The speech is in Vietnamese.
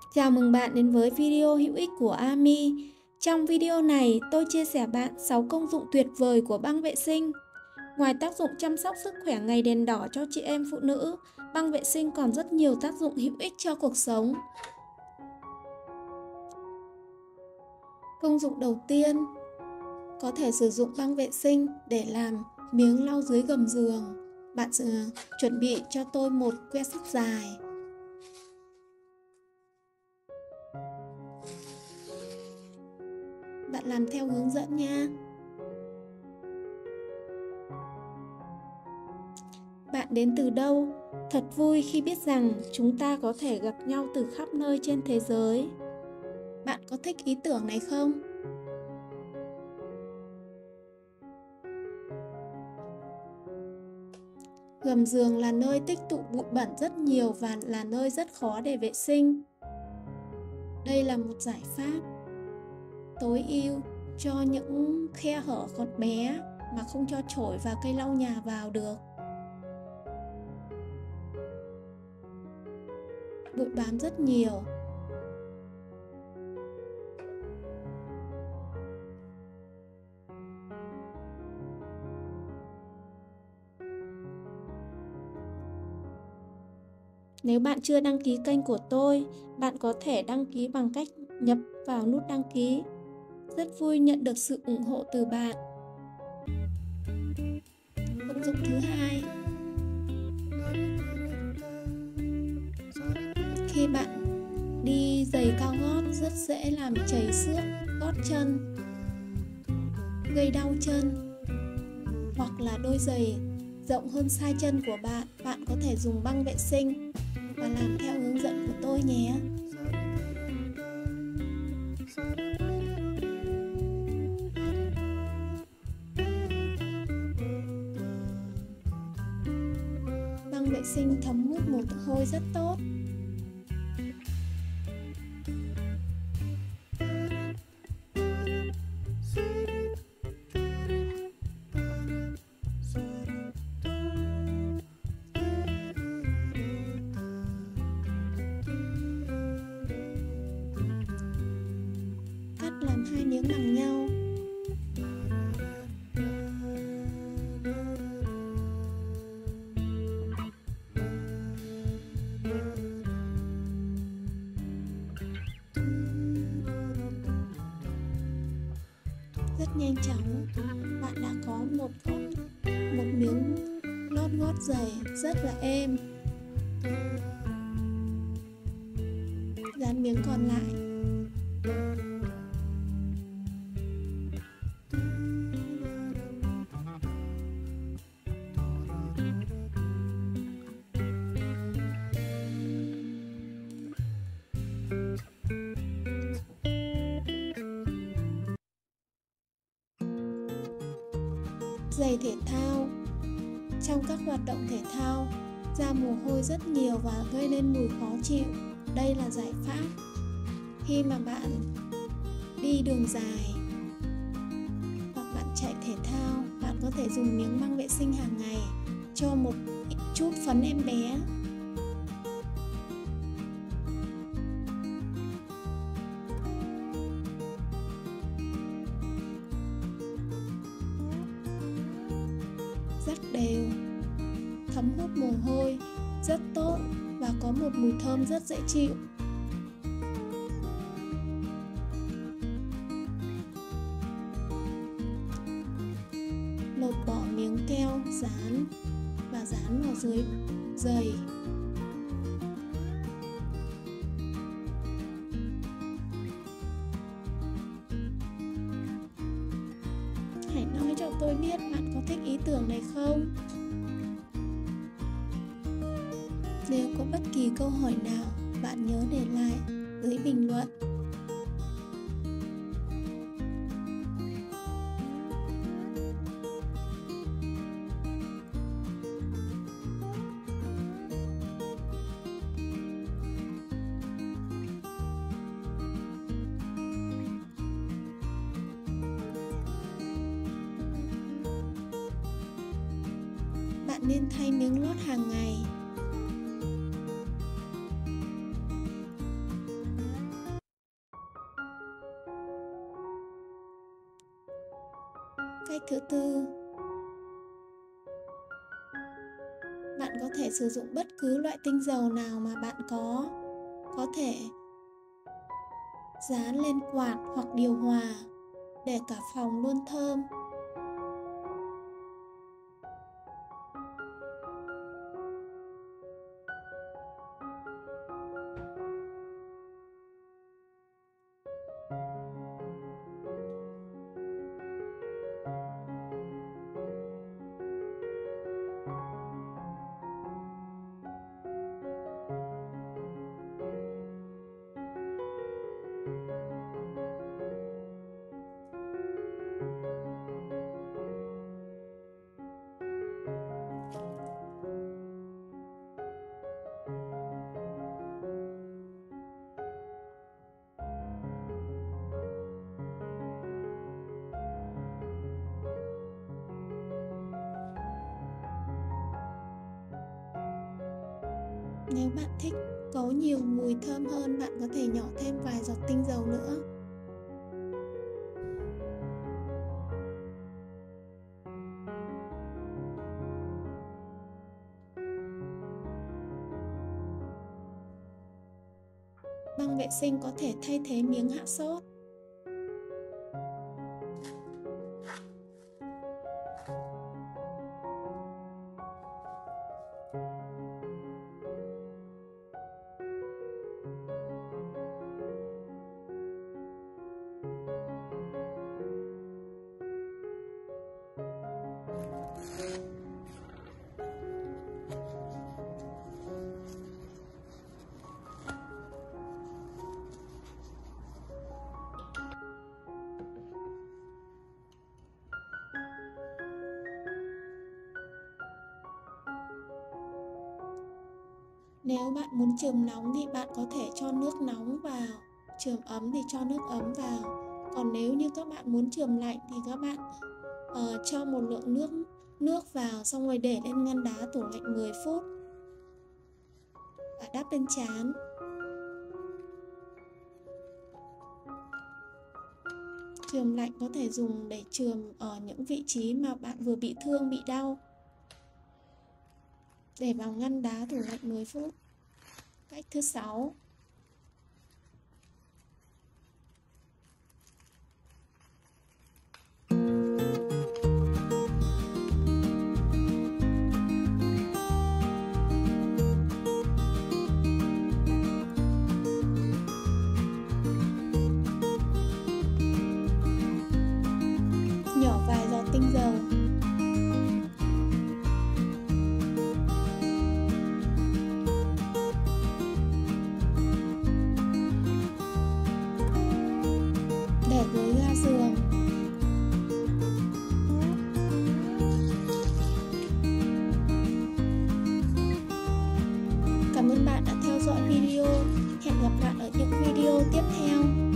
Chào mừng bạn đến với video hữu ích của Ami. Trong video này, tôi chia sẻ bạn 6 công dụng tuyệt vời của băng vệ sinh. Ngoài tác dụng chăm sóc sức khỏe ngày đèn đỏ cho chị em phụ nữ, băng vệ sinh còn rất nhiều tác dụng hữu ích cho cuộc sống. Công dụng đầu tiên, có thể sử dụng băng vệ sinh để làm miếng lau dưới gầm giường. Bạn chuẩn bị cho tôi một que sắt dài. Bạn làm theo hướng dẫn nha. Bạn đến từ đâu? Thật vui khi biết rằng chúng ta có thể gặp nhau từ khắp nơi trên thế giới. Bạn có thích ý tưởng này không? Gầm giường là nơi tích tụ bụi bẩn rất nhiều và là nơi rất khó để vệ sinh. Đây là một giải pháp tối ưu cho những khe hở còn bé mà không cho chổi và cây lau nhà vào được. Bụi bám rất nhiều. Nếu bạn chưa đăng ký kênh của tôi, bạn có thể đăng ký bằng cách nhấp vào nút đăng ký. Rất vui nhận được sự ủng hộ từ bạn. Công dụng thứ hai, khi bạn đi giày cao gót rất dễ làm trầy xước gót chân, gây đau chân, hoặc là đôi giày rộng hơn size chân của bạn, bạn có thể dùng băng vệ sinh và làm theo hướng dẫn của tôi nhé. Băng vệ sinh thấm hút mồ hôi rất tốt. Cắt làm 2 miếng bằng nhau. Rất nhanh chóng, bạn đã có một miếng lót gót giày rất là êm. Dán miếng còn lại. Giày thể thao. Trong các hoạt động thể thao, ra mồ hôi rất nhiều và gây nên mùi khó chịu. Đây là giải pháp. Khi mà bạn đi đường dài hoặc bạn chạy thể thao, bạn có thể dùng miếng băng vệ sinh hàng ngày cho một chút phấn em bé. Rất đều, thấm hút mồ hôi rất tốt và có một mùi thơm rất dễ chịu. Lột bỏ miếng keo dán và dán vào dưới giày. Hãy nói cho tôi biết bạn có thích ý tưởng này không? Nếu có bất kỳ câu hỏi nào, bạn nhớ để lại dưới bình luận. Bạn nên thay miếng lót hàng ngày. Cách thứ tư, bạn có thể sử dụng bất cứ loại tinh dầu nào mà bạn có thể dán lên quạt hoặc điều hòa để cả phòng luôn thơm. Nếu bạn thích có nhiều mùi thơm hơn, bạn có thể nhỏ thêm vài giọt tinh dầu nữa. Băng vệ sinh có thể thay thế miếng hạ sốt. Nếu bạn muốn chườm nóng thì bạn có thể cho nước nóng vào, chườm ấm thì cho nước ấm vào. Còn nếu như các bạn muốn chườm lạnh thì các bạn cho một lượng nước vào, xong rồi để lên ngăn đá tủ lạnh 10 phút và đắp lên trán. Chườm lạnh có thể dùng để chườm ở những vị trí mà bạn vừa bị thương, bị đau. Để vào ngăn đá tủ lạnh 10 phút. Cách thứ 6, nhỏ vài giọt tinh dầu. Để dưới ga giường. Cảm ơn bạn đã theo dõi video. Hẹn gặp lại ở những video tiếp theo.